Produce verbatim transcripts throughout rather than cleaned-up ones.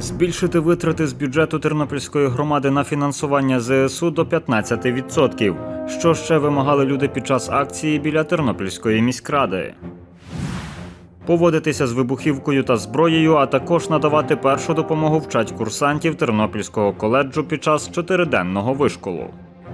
Збільшити витрати з бюджету Тернопільської громади на фінансування зе ес у до п'ятнадцяти відсотків. Що ще вимагали люди під час акції біля Тернопільської міськради? Поводитися з вибухівкою та зброєю, а також надавати першу допомогу вчать курсантів Тернопільського коледжу під час чотириденного вишколу.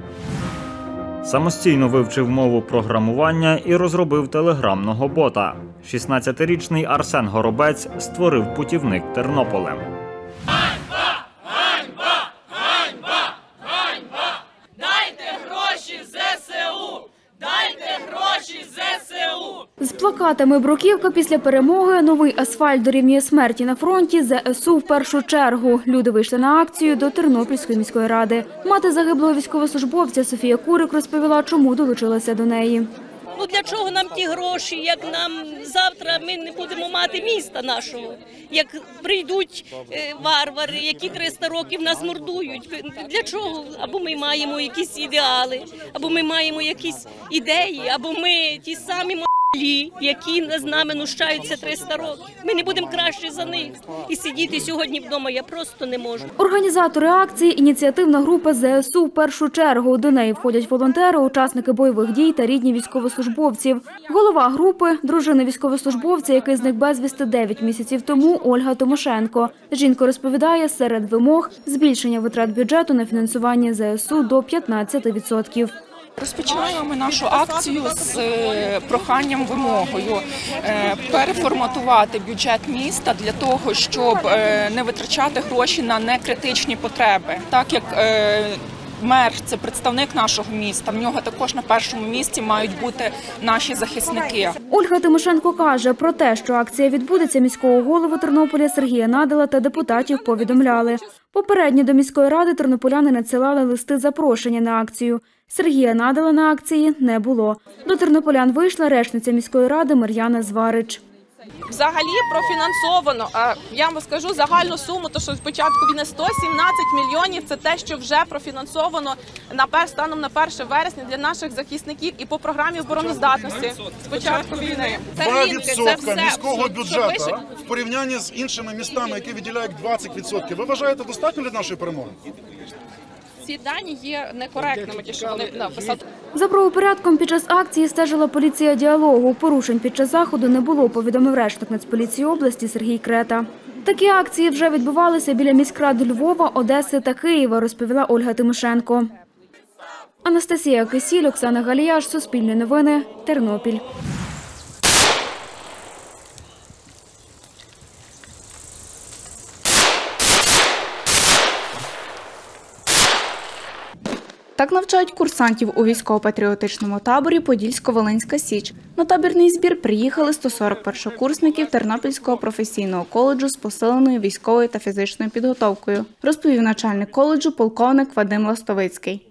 Самостійно вивчив мову програмування і розробив телеграмного бота. шістнадцятирічний Арсен Горобець створив путівник Тернополем. Ганьба! Ганьба! Ганьба! Ганьба! Дайте гроші зе се у! Дайте гроші зе се у! З плакатами «Бруківка після перемоги», «Новий асфальт дорівнює смерті на фронті», зе ес у в першу чергу. Люди вийшли на акцію до Тернопільської міської ради. Мати загиблого військовослужбовця Софія Курик розповіла, чому долучилася до неї. Ну для чого нам ті гроші, як нам завтра ми не будемо мати міста нашого, як прийдуть варвари, які триста років нас мордують. Для чого? Або ми маємо якісь ідеали, або ми маємо якісь ідеї, або ми ті самі м**лі, які з нами нущаються триста років. Ми не будемо краще за них. І сидіти сьогодні вдома я просто не можу. Організатори акції – ініціативна група зе ес у в першу чергу. До неї входять волонтери, учасники бойових дій та рідні військовослужбовців. Голова групи – дружина військовослужбовця, який зник безвісти дев'ять місяців тому, Ольга Томошенко. Жінка розповідає, серед вимог – збільшення витрат бюджету на фінансування зе ес у до п'ятнадцяти відсотків. Розпочинаємо ми нашу акцію з проханням, вимогою переформатувати бюджет міста для того, щоб не витрачати гроші на некритичні потреби. Так як мер – це представник нашого міста, в нього також на першому місці мають бути наші захисники. Ольга Тимошенко каже, про те, що акція відбудеться, міського голову Тернополя Сергія Надала та депутатів повідомляли. Попередньо до міської ради тернополяни надсилали листи запрошення на акцію. Сергія Надала на акції не було. До тернополян вийшла речниця міської ради Мар'яна Зварич. Взагалі профінансовано, я вам скажу загальну суму, то що спочатку війни сто сімнадцять мільйонів, це те, що вже профінансовано на станом на перше вересня для наших захисників і по програмі обороноздатності спочатку війни. два відсотки міського бюджету в порівнянні з іншими містами, які виділяють двадцять відсотків. Ви вважаєте, достатньо для нашої перемоги? Ці дані є некоректними, ті, що вони написали. За правопорядком під час акції стежила поліція діалогу. Порушень під час заходу не було, повідомив речник Нацполіції області Сергій Крета. Такі акції вже відбувалися біля міськрад Львова, Одеси та Києва, розповіла Ольга Тимошенко. Анастасія Кисіль, Оксана Галіяш, Суспільне новини, Тернопіль. Так навчають курсантів у військово-патріотичному таборі «Подільсько-Волинська Січ». На табірний збір приїхали сто сорок першокурсників Тернопільського професійного коледжу з посиленою військовою та фізичною підготовкою, розповів начальник коледжу полковник Вадим Ластовицький.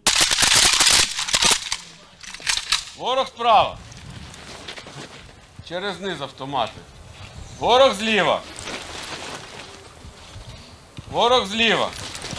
Ворог справа. Через низ автомати. Ворог зліва. Ворог зліва.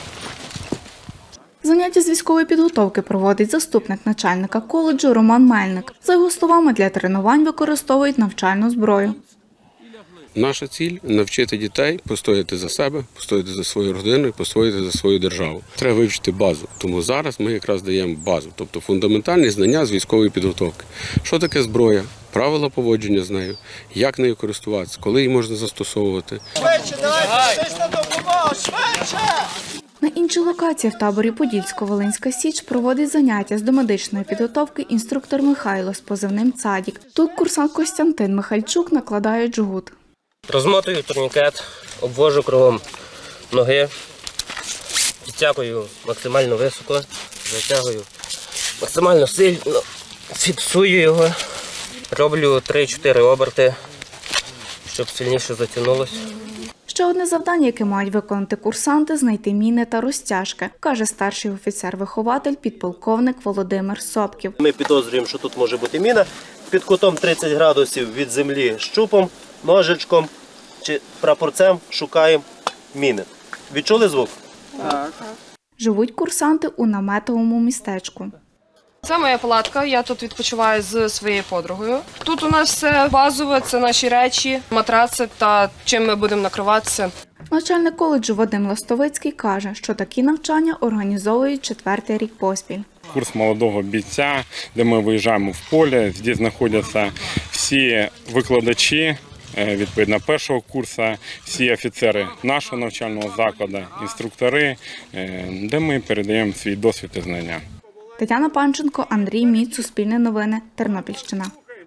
Заняття з військової підготовки проводить заступник начальника коледжу Роман Мельник. За його словами, для тренувань використовують навчальну зброю. Наша ціль – навчити дітей постояти за себе, постояти за свою родину, постояти за свою державу. Треба вивчити базу, тому зараз ми якраз даємо базу, тобто фундаментальні знання з військової підготовки. Що таке зброя, правила поводження з нею, як нею користуватися, коли її можна застосовувати. Швидше, давайте, швидше допомогу, швидше! На іншій локації в таборі «Подільсько-Волинська Січ» проводить заняття з домедичної підготовки інструктор Михайло з позивним «Цадік». Тут курсант Костянтин Михальчук накладає джгут. Розмотую турнікет, обвожу кругом ноги, підтягую максимально високо, затягую максимально сильно, фіксую його, роблю три-чотири оберти, щоб сильніше затягнулося. Ще одне завдання, яке мають виконати курсанти – знайти міни та розтяжки, каже старший офіцер-вихователь, підполковник Володимир Собків. Ми підозрюємо, що тут може бути міна під кутом тридцять градусів від землі щупом, ножичком чи прапорцем шукаємо міни. Відчули звук? Так. Живуть курсанти у наметовому містечку. Це моя палатка, я тут відпочиваю з своєю подругою. Тут у нас все базове, це наші речі, матраци та чим ми будемо накриватися. Начальник коледжу Вадим Ластовицький каже, що такі навчання організовують четвертий рік поспіль. Курс молодого бійця, де ми виїжджаємо в поле, де знаходяться всі викладачі, відповідно, першого курсу, всі офіцери нашого навчального закладу, інструктори, де ми передаємо свій досвід і знання. Тетяна Панченко, Андрій Міць, Суспільне новини, Тернопільщина.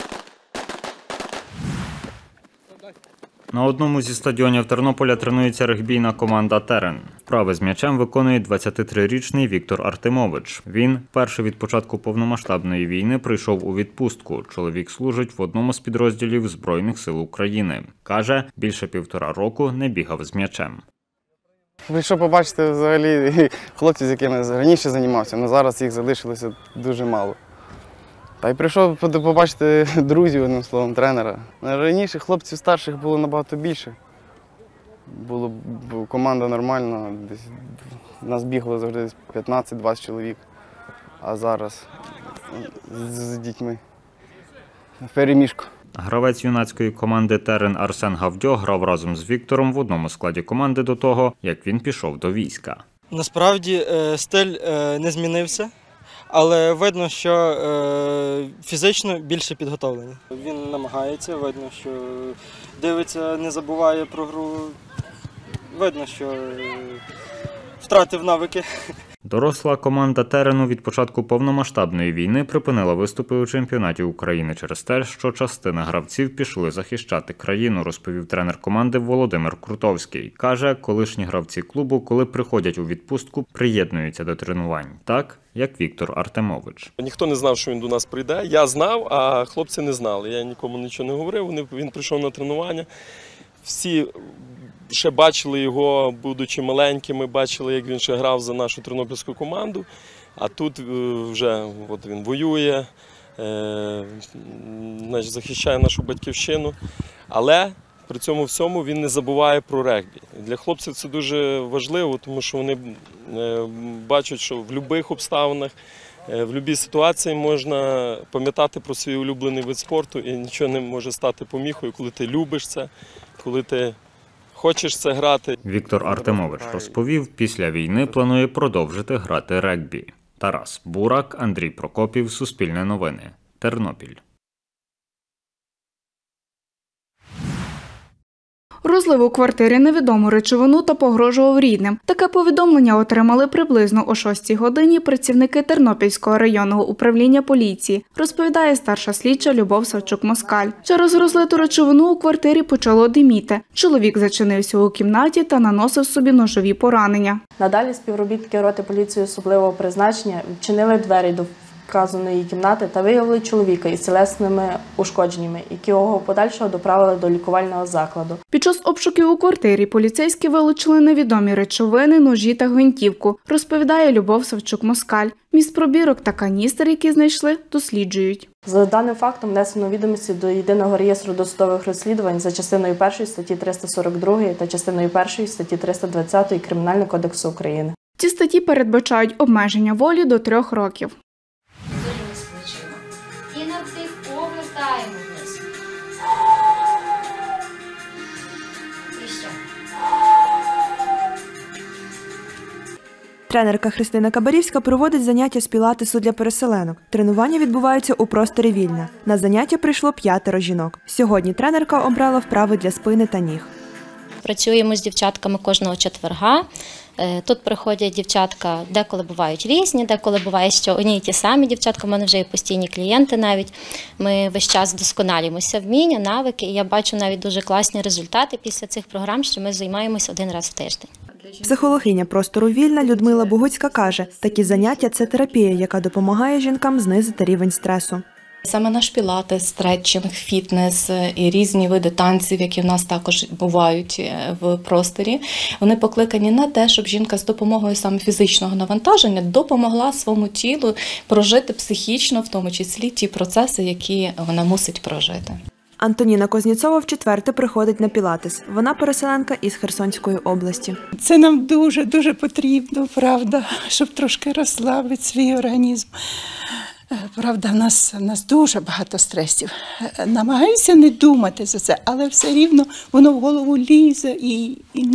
На одному зі стадіонів Тернополя тренується регбійна команда «Терен». Вправи з м'ячем виконує двадцятитрирічний Віктор Артемович. Він перший від початку повномасштабної війни прийшов у відпустку. Чоловік служить в одному з підрозділів Збройних сил України. Каже, більше півтора року не бігав з м'ячем. Прийшов побачити взагалі хлопців, з якими раніше займався, але зараз їх залишилося дуже мало. Та й прийшов побачити друзів, одним словом, тренера. Раніше хлопців старших було набагато більше. Була команда нормальна, десь нас бігало завжди п'ятнадцять-двадцять чоловік, а зараз з дітьми в переміжку. Гравець юнацької команди «Терен» Арсен Гавдьо грав разом з Віктором в одному складі команди до того, як він пішов до війська. Насправді стиль не змінився, але видно, що фізично більше підготовлений. Він намагається, видно, що дивиться, не забуває про гру, видно, що втратив навики. Доросла команда «Терену» від початку повномасштабної війни припинила виступи у чемпіонаті України через те, що частина гравців пішли захищати країну, розповів тренер команди Володимир Крутовський. Каже, колишні гравці клубу, коли приходять у відпустку, приєднуються до тренувань. Так, як Віктор Артемович. Ніхто не знав, що він до нас прийде. Я знав, а хлопці не знали. Я нікому нічого не говорив. Він прийшов на тренування. Всі ще бачили його, будучи маленькими, бачили, як він ще грав за нашу тернопільську команду. А тут вже от він воює, е, значить, захищає нашу батьківщину. Але при цьому всьому він не забуває про регбі. Для хлопців це дуже важливо, тому що вони е, бачать, що в будь-яких обставинах, е, в будь-якій ситуації можна пам'ятати про свій улюблений вид спорту і нічого не може стати поміхою, коли ти любиш це, коли ти хочеш це грати. Віктор Артемович розповів, після війни планує продовжити грати регбі. Тарас Бурак, Андрій Прокопів, Суспільне новини, Тернопіль. Розлив у квартирі невідому речовину та погрожував рідним. Таке повідомлення отримали приблизно о шостій годині працівники Тернопільського районного управління поліції, розповідає старша слідча Любов Савчук-Москаль. Через розлиту речовину у квартирі почало диміти. Чоловік зачинився у кімнаті та наносив собі ножові поранення. Надалі співробітники роти поліції особливого призначення відчинили двері до вказаної кімнати та виявили чоловіка із тілесними ушкодженнями, якого подальшого доправили до лікувального закладу. Під час обшуків у квартирі поліцейські вилучили невідомі речовини, ножі та гвинтівку, розповідає Любов Савчук-Москаль. Міст пробірок та каністр, які знайшли, досліджують. За даним фактом внесено відомості до Єдиного реєстру досудових розслідувань за частиною першої статті триста сорок два та частиною першої статті триста двадцять Кримінального кодексу України. Ці статті передбачають обмеження волі до трьох років. І на вдих повертаємо вниз. І ще. Тренерка Христина Кабарівська проводить заняття з пілатесу для переселенок. Тренування відбуваються у просторі «Вільна». На заняття прийшло п'ятеро жінок. Сьогодні тренерка обрала вправи для спини та ніг. Працюємо з дівчатками кожного четверга. Тут приходять дівчатка, деколи бувають різні, деколи буває, що одні й ті самі дівчатка, в мене вже є постійні клієнти навіть. Ми весь час вдосконалюємося, вміння, навики, і я бачу навіть дуже класні результати після цих програм, що ми займаємося один раз в тиждень. Психологиня простору «Вільна» Людмила Богуцька каже, такі заняття – це терапія, яка допомагає жінкам знизити рівень стресу. Саме наш пілатес, стретчинг, фітнес і різні види танців, які в нас також бувають в просторі, вони покликані на те, щоб жінка з допомогою саме фізичного навантаження допомогла своєму тілу прожити психічно, в тому числі ті процеси, які вона мусить прожити. Антоніна Козніцова вчетверте приходить на пілатес. Вона переселенка із Херсонської області. Це нам дуже-дуже потрібно, правда, щоб трошки розслабити свій організм. Правда, в нас, в нас дуже багато стресів. Намагаюся не думати за це, але все рівно воно в голову лізе і, і не,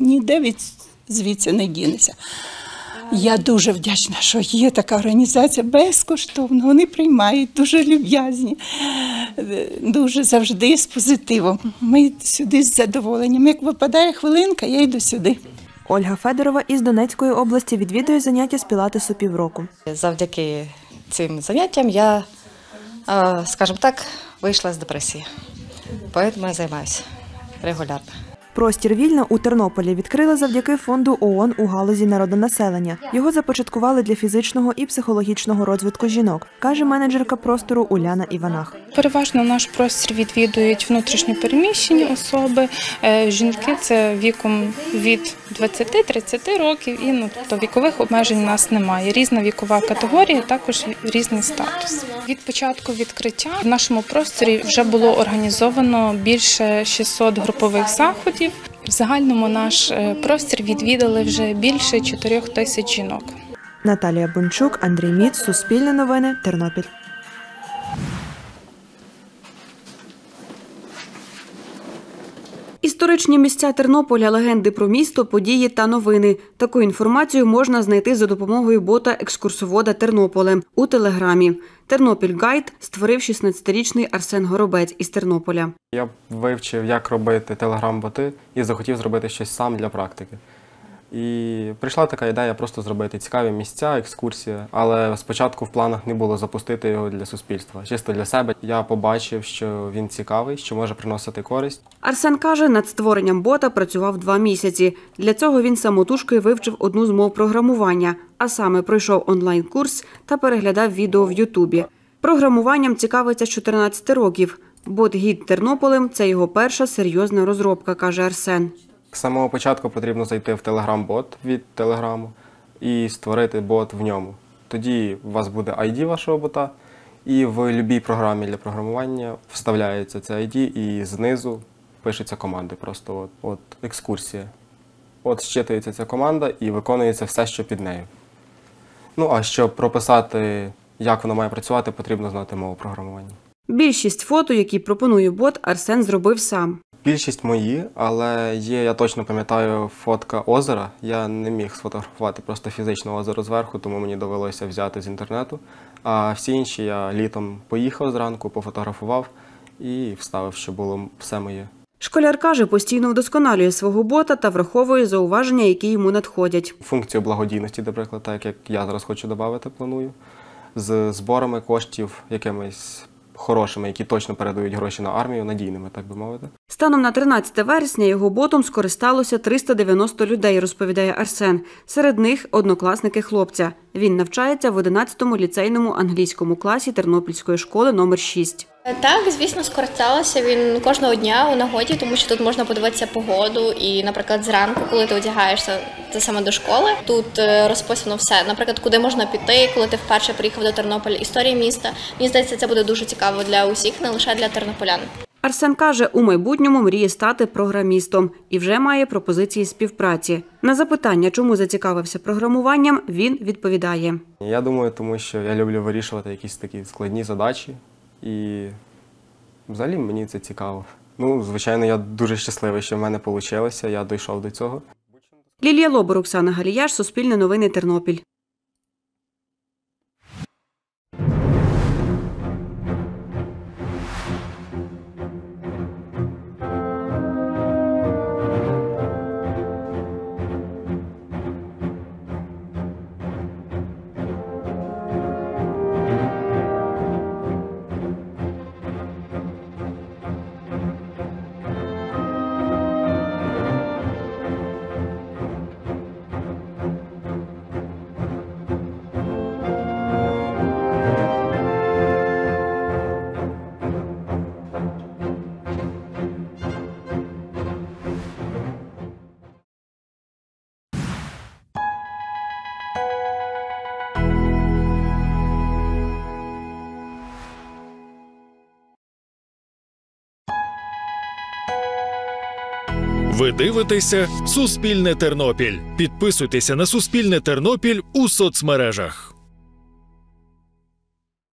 ніде від звідси не дінеться. Я дуже вдячна, що є така організація безкоштовно. Вони приймають, дуже люб'язні, дуже завжди з позитивом. Ми сюди з задоволенням. Як випадає хвилинка, я йду сюди. Ольга Федорова із Донецької області відвідує заняття з пілатесу півроку. Завдяки цим заняттям я, скажімо так, вийшла з депресії. Тому я займаюся регулярно. Простір «Вільна» у Тернополі відкрили завдяки фонду ООН у галузі народонаселення. Його започаткували для фізичного і психологічного розвитку жінок, каже менеджерка простору Уляна Іванах. Переважно наш простір відвідують внутрішньо переміщені особи. Жінки – це віком від двадцяти тридцяти років, і ну, тобто вікових обмежень у нас немає. Різна вікова категорія, також різний статус. Від початку відкриття в нашому просторі вже було організовано більше шістсот групових заходів. В загальному наш простір відвідали вже більше чотирьох тисяч жінок. Наталія Бончук, Андрій Міц, Суспільне новини, Тернопіль. Історичні місця Тернополя, легенди про місто, події та новини. Таку інформацію можна знайти за допомогою бота екскурсовода Тернополем у Телеграмі. Тернопіль Гайд створив шістнадцятирічний Арсен Горобець із Тернополя. Я вивчив, як робити телеграм-боти і захотів зробити щось сам для практики. І прийшла така ідея просто зробити цікаві місця, екскурсії, але спочатку в планах не було запустити його для суспільства. Чисто для себе я побачив, що він цікавий, що може приносити користь. Арсен каже, над створенням бота працював два місяці. Для цього він самотужки вивчив одну з мов програмування, а саме пройшов онлайн-курс та переглядав відео в Ютубі. Програмуванням цікавиться з чотирнадцяти років. Бот-гід Тернополем – це його перша серйозна розробка, каже Арсен. З самого початку потрібно зайти в Telegram-бот від Телеграму і створити бот в ньому. Тоді у вас буде ай ді вашого бота, і в будь-якій програмі для програмування вставляється це ай ді, і знизу пишуться команди. Просто от, от екскурсія. От щитується ця команда і виконується все, що під нею. Ну, а щоб прописати, як воно має працювати, потрібно знати мову програмування. Більшість фото, які пропонує бот, Арсен зробив сам. Більшість мої, але є, я точно пам'ятаю, фотка озера. Я не міг сфотографувати просто фізично озеро зверху, тому мені довелося взяти з інтернету. А всі інші я літом поїхав зранку, пофотографував і вставив, що було все моє. Школяр каже, постійно вдосконалює свого бота та враховує зауваження, які йому надходять. Функцію благодійності, наприклад, так як я зараз хочу додати, планую, з зборами коштів якимись хорошими, які точно передають гроші на армію, надійними, так би мовити. Станом на тринадцяте вересня його ботом скористалося триста дев'яносто людей, розповідає Арсен. Серед них – однокласники хлопця. Він навчається в одинадцятому ліцейному англійському класі Тернопільської школи номер шість. Так, звісно, скористалася. Він кожного дня у нагоді, тому що тут можна подивитися погоду. І, наприклад, зранку, коли ти одягаєшся це саме до школи, тут розписано все. Наприклад, куди можна піти, коли ти вперше приїхав до Тернополя, історія міста. Мені здається, це буде дуже цікаво для усіх, не лише для тернополян. Арсен каже, у майбутньому мріє стати програмістом і вже має пропозиції співпраці. На запитання, чому зацікавився програмуванням, він відповідає. Я думаю, тому що я люблю вирішувати якісь такі складні задачі. І взагалі мені це цікаво. Ну, звичайно, я дуже щасливий, що в мене вийшло, я дійшов до цього. Лілія Лобур, Оксана Галіяш, Суспільне новини, Тернопіль. Ви дивитеся «Суспільне Тернопіль». Підписуйтеся на «Суспільне Тернопіль» у соцмережах.